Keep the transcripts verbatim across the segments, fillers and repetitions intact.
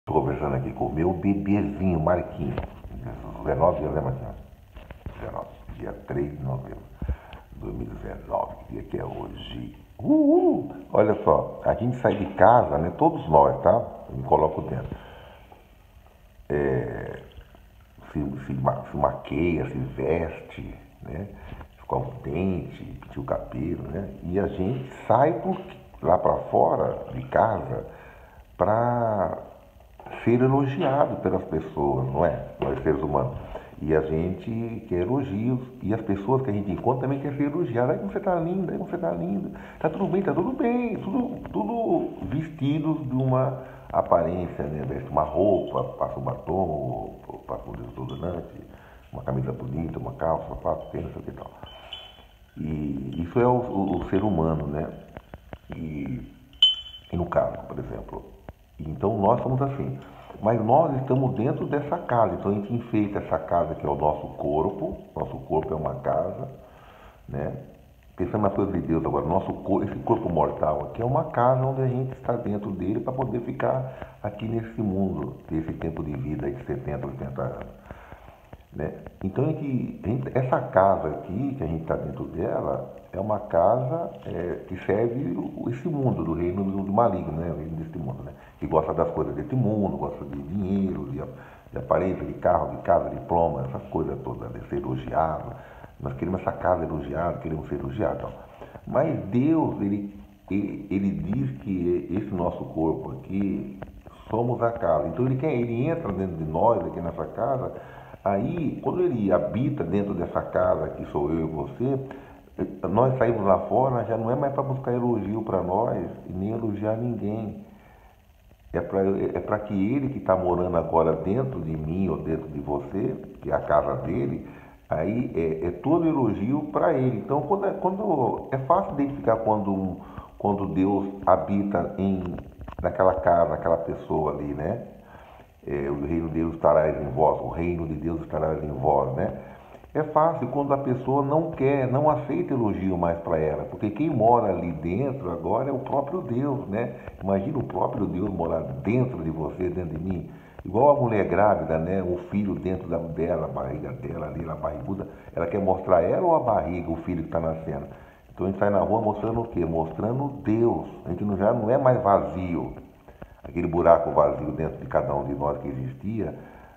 Estou conversando aqui com o meu bebezinho, Marquinhos. dezenove anos, né, Marquinhos? dezenove. Dia três de novembro de dois mil e dezenove. Que dia que é hoje? Uhul! Olha só, a gente sai de casa, né? Todos nós, tá? Eu me coloco dentro. É, se, se, ma- se maqueia, se veste, né? Escova o dente, penteia o cabelo, né? E a gente sai por, lá para fora de casa para ser elogiado pelas pessoas, não é? Nós seres humanos. E a gente quer elogios. E as pessoas que a gente encontra também querem ser elogiadas. Aí como você tá linda, aí como você tá linda. Tá tudo bem, tá tudo bem. Tudo, tudo vestidos de uma aparência, né? Veste uma roupa, passa um batom, passa um desodorante, uma camisa bonita, uma calça, sapato, tênis, não sei o que tal. E isso é o, o, o ser humano, né? E, e no caso, por exemplo. Então nós somos assim. Mas nós estamos dentro dessa casa. Então a gente enfeita essa casa que é o nosso corpo. Nosso corpo é uma casa, né? Pensando nas coisas de Deus agora, nosso corpo, esse corpo mortal aqui é uma casa onde a gente está dentro dele para poder ficar aqui nesse mundo, nesse tempo de vida aí de setenta, oitenta anos. Né? Então é que a gente- essa casa aqui, que a gente está dentro dela, é uma casa é, que serve o- esse mundo do reino do, do maligno, né? O reino desse mundo, né? Que gosta das coisas desse mundo, gosta de dinheiro, de, de aparência, de carro, de casa, de diploma, essas coisas todas, de ser elogiado. Nós queremos essa casa elogiada, queremos ser elogiados. Então. Mas Deus, ele, ele, ele diz que esse nosso corpo aqui somos a casa. Então ele quer, ele entra dentro de nós, aqui nessa casa. Aí, quando ele habita dentro dessa casa que sou eu e você, nós saímos lá fora, já não é mais para buscar elogio para nós e nem elogiar ninguém. É para é para que ele que está morando agora dentro de mim ou dentro de você, que é a casa dele, aí é, é todo elogio para ele. Então, quando é, quando é fácil identificar quando, quando Deus habita em, naquela casa, naquela pessoa ali, né? É, o reino de Deus estará em vós, o reino de Deus estará em vós, né? É fácil quando a pessoa não quer, não aceita elogio mais para ela, porque quem mora ali dentro agora é o próprio Deus, né? Imagina o próprio Deus morar dentro de você, dentro de mim. Igual a mulher grávida, né? O filho dentro da, dela, a barriga dela ali, na barriguda, ela quer mostrar ela ou a barriga, o filho que está nascendo. Então a gente sai na rua mostrando o quê? Mostrando Deus. A gente não, já não é mais vazio, aquele buraco vazio dentro de cada um de nós que existia,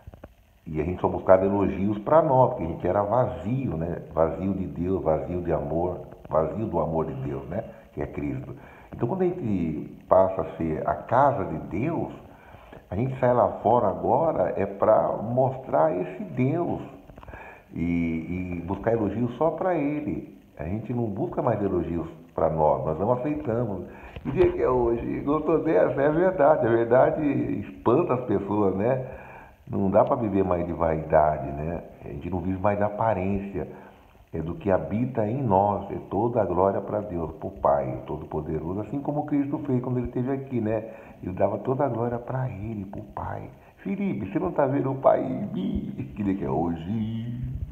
e a gente só buscava elogios para nós, porque a gente era vazio, né? Vazio de Deus, vazio de amor, vazio do amor de Deus, né? Que é Cristo. Então quando a gente passa a ser a casa de Deus, a gente sai lá fora agora é para mostrar esse Deus e, e buscar elogios só para Ele. A gente não busca mais elogios para nós, nós não aceitamos. Que dia que é hoje? Gostou dessa? É verdade, a verdade espanta as pessoas, né? Não dá para viver mais de vaidade, né? A gente não vive mais da aparência, é do que habita em nós, é toda a glória para Deus, para o Pai Todo-Poderoso, assim como Cristo fez quando ele esteve aqui, né? Ele dava toda a glória para Ele, para o Pai. Felipe, você não está vendo o Pai em mim? Que dia que é hoje?